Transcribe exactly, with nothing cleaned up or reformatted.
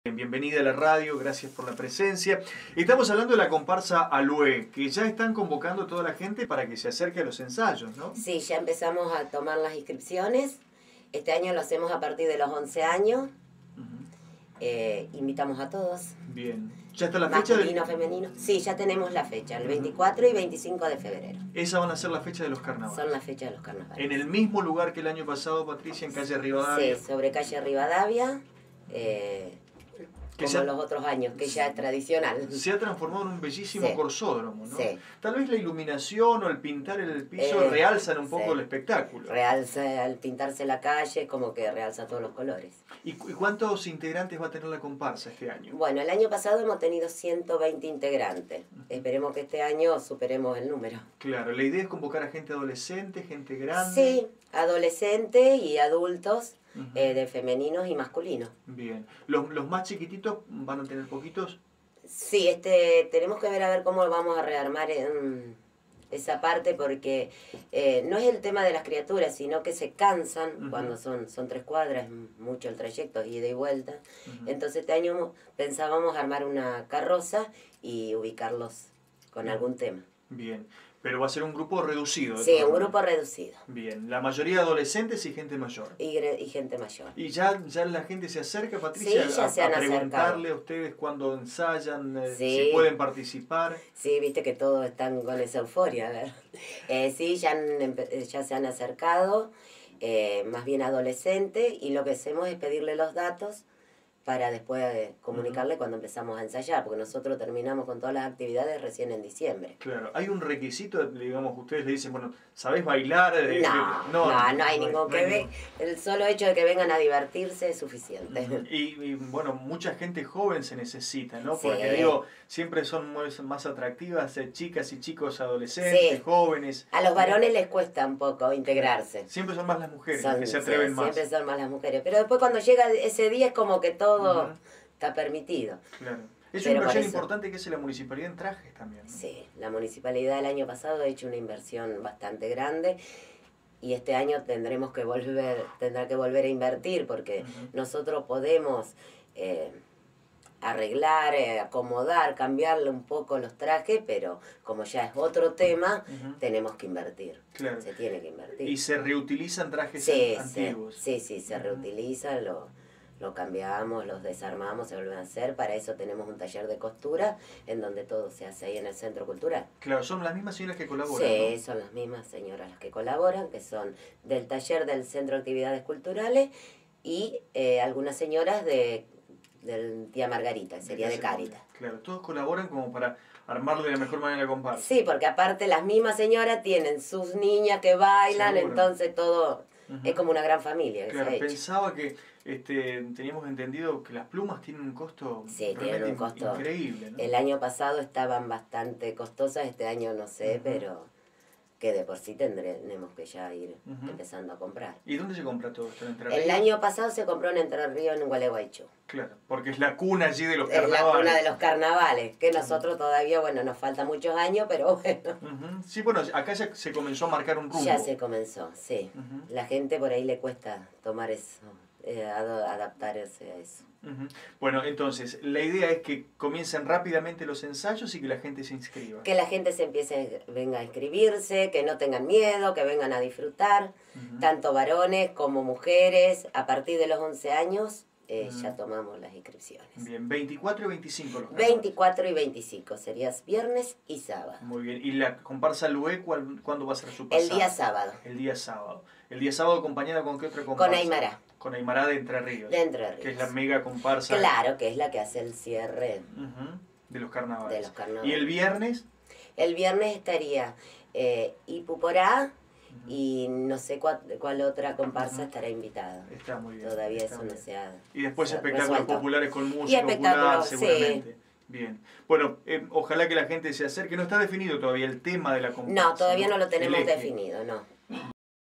Bienvenida a la radio, gracias por la presencia. Estamos hablando de la comparsa Alué, que ya están convocando a toda la gente para que se acerque a los ensayos, ¿no? Sí, ya empezamos a tomar las inscripciones. Este año lo hacemos a partir de los once años. Uh-huh. eh, invitamos a todos. Bien. ¿Ya está la fecha? Masculino, del... femenino. Sí, ya tenemos la fecha, el veinticuatro y veinticinco de febrero. Esa van a ser la fecha de los carnavales. Son la fecha de los carnavales. En el mismo lugar que el año pasado, Patricia, en calle Rivadavia. Sí, sobre calle Rivadavia. Eh, como ha, los otros años, que ya es tradicional. Se ha transformado en un bellísimo sí. corsódromo, ¿no? Sí. Tal vez la iluminación o el pintar el piso eh, realzan un poco sí. el espectáculo. Realza, al pintarse la calle, como que realza todos los colores. ¿Y, ¿Y cuántos integrantes va a tener la comparsa este año? Bueno, el año pasado hemos tenido ciento veinte integrantes. Uh-huh. Esperemos que este año superemos el número. Claro, la idea es convocar a gente adolescente, gente grande. Sí, adolescentes y adultos. Uh-huh. eh, de femeninos y masculinos. Bien. ¿Los, ¿Los más chiquititos van a tener poquitos? Sí, este, tenemos que ver a ver cómo vamos a rearmar en esa parte, porque eh, no es el tema de las criaturas, sino que se cansan uh-huh. cuando son, son tres cuadras, mucho el trayecto, ida y vuelta. Uh-huh. Entonces este año pensábamos armar una carroza y ubicarlos con uh-huh. algún tema. Bien. Pero va a ser un grupo reducido. Sí, un grupo reducido. Bien, la mayoría adolescentes y gente mayor. Y, y gente mayor. ¿Y ya, ya la gente se acerca, Patricia, sí, ya a, se han a preguntarle acercado. a ustedes cuando ensayan, eh, sí. si pueden participar? Sí, viste que todos están con esa euforia. A ver. Eh, sí, ya, han, ya se han acercado, eh, más bien adolescentes, y lo que hacemos es pedirle los datos para después eh, comunicarle uh-huh. cuando empezamos a ensayar, porque nosotros terminamos con todas las actividades recién en diciembre. Claro, ¿hay un requisito, digamos, ustedes le dicen, bueno, ¿sabés bailar? Eh, no, no, no, no hay ningún que ver. El solo hecho de que vengan a divertirse es suficiente. Uh-huh. y, y, bueno, mucha gente joven se necesita, ¿no? Porque, sí. digo, siempre son más atractivas eh, chicas y chicos adolescentes, sí. jóvenes. A los varones les cuesta un poco integrarse. Siempre son más las mujeres son, las que se atreven sí, más. Siempre son más las mujeres, pero después cuando llega ese día es como que todo uh-huh. está permitido. Claro. Es una inversión importante que hace la municipalidad en trajes también, ¿no? Sí, la municipalidad el año pasado ha hecho una inversión bastante grande y este año tendremos que volver, tendrá que volver a invertir porque uh-huh. nosotros podemos eh, arreglar, eh, acomodar, cambiarle un poco los trajes, pero como ya es otro tema, uh-huh. tenemos que invertir. Claro. Se tiene que invertir. ¿Y se reutilizan trajes sí, antiguos? Sí, sí, sí, se uh-huh. reutilizan, lo... lo cambiamos, los desarmamos, se vuelven a hacer. Para eso tenemos un taller de costura en donde todo se hace ahí en el Centro Cultural. Claro, son las mismas señoras que colaboran, Sí, ¿no? son las mismas señoras las que colaboran, que son del taller del Centro de Actividades Culturales y eh, algunas señoras de del Tía Margarita, sería de Cáritas. Claro, todos colaboran como para armarlo de la mejor manera la comparsa. Sí, porque aparte las mismas señoras tienen sus niñas que bailan, seguro. Entonces todo uh-huh. es como una gran familia. Claro, pensaba que este, teníamos entendido que las plumas tienen un costo sí, tienen un costo increíble, ¿no? El año pasado estaban bastante costosas, este año no sé, uh-huh. pero que de por sí tendremos que ya ir uh-huh. empezando a comprar. ¿Y dónde se compra todo esto? ¿En Entre Ríos? El año pasado se compró en Entre Ríos, en Gualeguaychú. Claro, porque es la cuna allí de los es carnavales. Es la cuna de los carnavales, que nosotros uh-huh. todavía, bueno, nos faltan muchos años, pero bueno. Uh-huh. Sí, bueno, acá ya se comenzó a marcar un rumbo. Ya se comenzó, sí. Uh-huh. La gente por ahí le cuesta tomar eso, eh, adaptarse a eso. Uh-huh. Bueno, entonces, la idea es que comiencen rápidamente los ensayos y que la gente se inscriba. Que la gente se empiece, venga a inscribirse, que no tengan miedo, que vengan a disfrutar, uh-huh. tanto varones como mujeres. A partir de los once años eh, uh-huh. ya tomamos las inscripciones. Bien, veinticuatro y veinticinco los veinticuatro y veinticinco, serían viernes y sábado. Muy bien, ¿y la comparsa Alué cuándo va a ser su pasada? El día sábado. El día sábado. ¿El día sábado acompañada con qué otra comparsa? Con Aymara. Con Aymara de Entre Ríos. De Entre Ríos. Que es la mega comparsa. Claro, que es la que hace el cierre. Uh-huh. De los carnavales. De los carnavales. ¿Y el viernes? El viernes estaría eh, Ipuporá uh-huh. y no sé cuál, cuál otra comparsa uh-huh. estará invitada. Está muy bien. Todavía está eso bien. no se ha Y después se espectáculos resuelto. populares con música y espectáculos, popular, seguramente. Sí. Bien. Bueno, eh, ojalá que la gente se acerque. No está definido todavía el tema de la comparsa. No, todavía no lo tenemos definido, no.